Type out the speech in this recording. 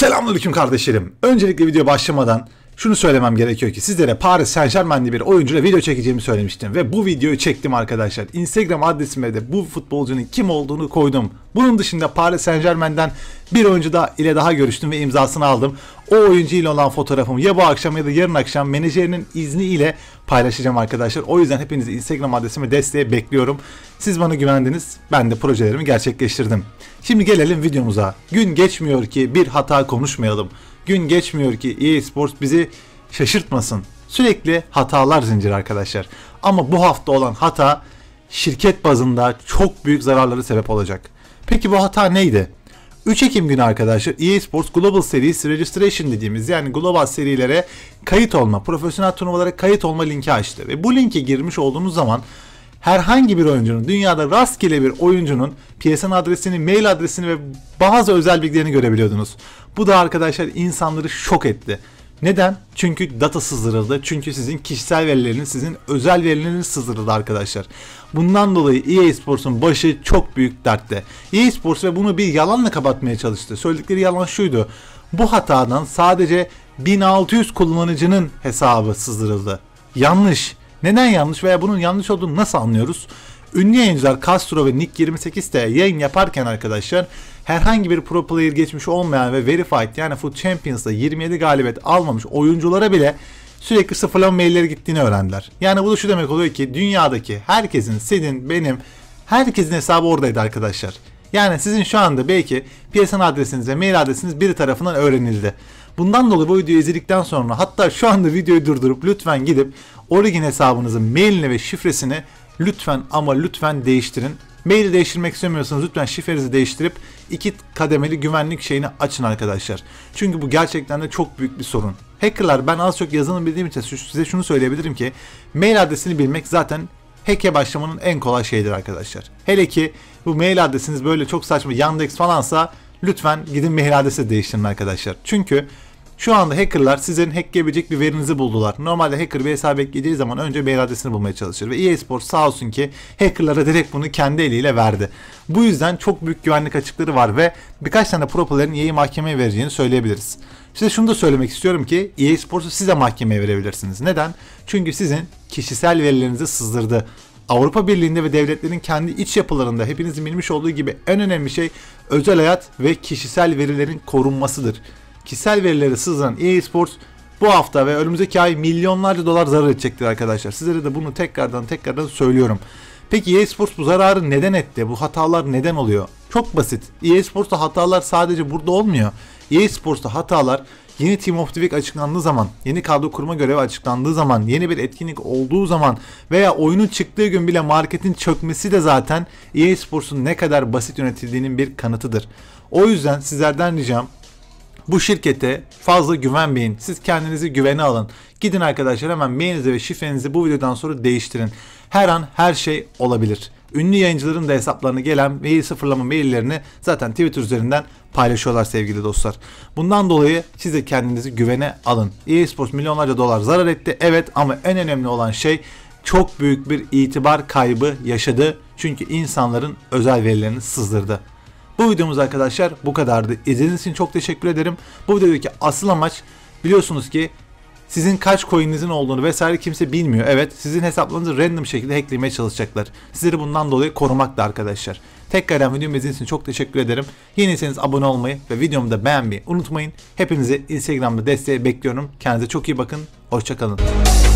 Selamünaleyküm kardeşlerim. Öncelikle video başlamadan şunu söylemem gerekiyor ki sizlere Paris Saint-Germain'li bir oyuncuyla video çekeceğimi söylemiştim ve bu videoyu çektim arkadaşlar. Instagram adresime de bu futbolcunun kim olduğunu koydum. Bunun dışında Paris Saint-Germain'den bir oyuncu ile daha görüştüm ve imzasını aldım. O oyuncu ile olan fotoğrafımı ya bu akşam ya da yarın akşam menajerinin izniyle paylaşacağım arkadaşlar. O yüzden hepinizi Instagram adresime desteğe bekliyorum. Siz bana güvendiniz, ben de projelerimi gerçekleştirdim. Şimdi gelelim videomuza. Gün geçmiyor ki bir hata konuşmayalım. Gün geçmiyor ki EA Sports bizi şaşırtmasın. Sürekli hatalar zinciri arkadaşlar. Ama bu hafta olan hata şirket bazında çok büyük zararları sebep olacak. Peki bu hata neydi? 3 Ekim günü arkadaşlar EA Sports Global Series Registration dediğimiz yani global serilere kayıt olma, profesyonel turnuvalara kayıt olma linki açtı. Ve bu linke girmiş olduğunuz zaman herhangi bir oyuncunun, dünyada rastgele bir oyuncunun PSN adresini, mail adresini ve bazı özel bilgilerini görebiliyordunuz. Bu da arkadaşlar insanları şok etti. Neden? Çünkü data sızdırıldı. Çünkü sizin kişisel verileriniz, sizin özel verileriniz sızdırıldı arkadaşlar. Bundan dolayı EA Sports'un başı çok büyük dertte. EA Sports ve bunu bir yalanla kapatmaya çalıştı. Söyledikleri yalan şuydu. Bu hatadan sadece 1600 kullanıcının hesabı sızdırıldı. Yanlış. Neden yanlış veya bunun yanlış olduğunu nasıl anlıyoruz? Ünlü yayıncılar Castro ve Nick28'de yayın yaparken arkadaşlar herhangi bir pro player geçmiş olmayan ve verified yani Foot Champions'da 27 galibiyet almamış oyunculara bile sürekli sıfırlama mailleri gittiğini öğrendiler. Yani bu da şu demek oluyor ki dünyadaki herkesin, senin, benim, herkesin hesabı oradaydı arkadaşlar. Yani sizin şu anda belki PSN adresiniz ve mail adresiniz biri tarafından öğrenildi. Bundan dolayı bu videoyu izledikten sonra hatta şu anda videoyu durdurup lütfen gidip Origin hesabınızın mailini ve şifresini lütfen ama lütfen değiştirin. Maili değiştirmek istemiyorsanız lütfen şifrenizi değiştirip 2 kademeli güvenlik şeyini açın arkadaşlar. Çünkü bu gerçekten de çok büyük bir sorun. Hackerlar, ben az çok yazılım bildiğim için size şunu söyleyebilirim ki mail adresini bilmek zaten hack'e başlamanın en kolay şeyidir arkadaşlar. Hele ki bu mail adresiniz böyle çok saçma Yandex falansa lütfen gidin mail adresi değiştirin arkadaşlar. Çünkü şu anda hackerlar sizin hackleyebilecek bir verinizi buldular. Normalde hacker bir hesap hackleyeceği zaman önce mail adresini bulmaya çalışır. Ve EA Sports sağ olsun ki hackerlara direkt bunu kendi eliyle verdi. Bu yüzden çok büyük güvenlik açıkları var ve birkaç tane pro player'in EA'yi mahkemeye vereceğini söyleyebiliriz. Size şunu da söylemek istiyorum ki EA Sports'u siz de mahkemeye verebilirsiniz. Neden? Çünkü sizin kişisel verilerinizi sızdırdı. Avrupa Birliği'nde ve devletlerin kendi iç yapılarında hepinizin bilmiş olduğu gibi en önemli şey özel hayat ve kişisel verilerin korunmasıdır. Kişisel verileri sızdıran EA Sports bu hafta ve önümüzdeki ay milyonlarca dolar zarar edecektir arkadaşlar. Sizlere de bunu tekrardan söylüyorum. Peki EA Sports bu zararı neden etti? Bu hatalar neden oluyor? Çok basit. EA Sports'ta hatalar sadece burada olmuyor. EA Sports'ta hatalar yeni Team of the Week açıklandığı zaman, yeni kadro kurma görevi açıklandığı zaman, yeni bir etkinlik olduğu zaman veya oyunun çıktığı gün bile marketin çökmesi de zaten EA Sports'un ne kadar basit yönetildiğinin bir kanıtıdır. O yüzden sizlerden ricam bu şirkete fazla güvenmeyin. Siz kendinizi güvene alın. Gidin arkadaşlar hemen mailinizi ve şifrenizi bu videodan sonra değiştirin. Her an her şey olabilir. Ünlü yayıncıların da hesaplarına gelen mail sıfırlama maillerini zaten Twitter üzerinden paylaşıyorlar sevgili dostlar. Bundan dolayı siz de kendinizi güvene alın. EA Sports milyonlarca dolar zarar etti. Evet, ama en önemli olan şey çok büyük bir itibar kaybı yaşadı. Çünkü insanların özel verilerini sızdırdı. Bu videomuz arkadaşlar bu kadardı. İzlediğiniz için çok teşekkür ederim. Bu videodaki asıl amaç biliyorsunuz ki sizin kaç coin'inizin olduğunu vesaire kimse bilmiyor. Evet, sizin hesaplarınızı random şekilde hacklemeye çalışacaklar. Sizleri bundan dolayı korumak da arkadaşlar. Tekrardan videomu izlediğiniz için çok teşekkür ederim. Yeniyseniz abone olmayı ve videomu da beğenmeyi unutmayın. Hepinizi Instagram'da desteğe bekliyorum. Kendinize çok iyi bakın. Hoşça kalın.